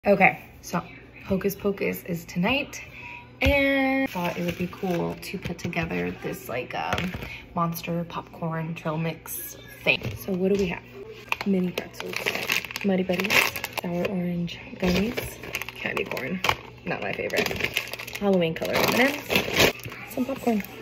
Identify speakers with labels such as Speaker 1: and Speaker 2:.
Speaker 1: Okay, so Hocus Pocus is tonight, and I thought it would be cool to put together this like monster popcorn trail mix thing. So what do we have? Mini pretzels, Muddy Buddies, sour orange gummies, candy corn, not my favorite, Halloween color M&Ms, some popcorn.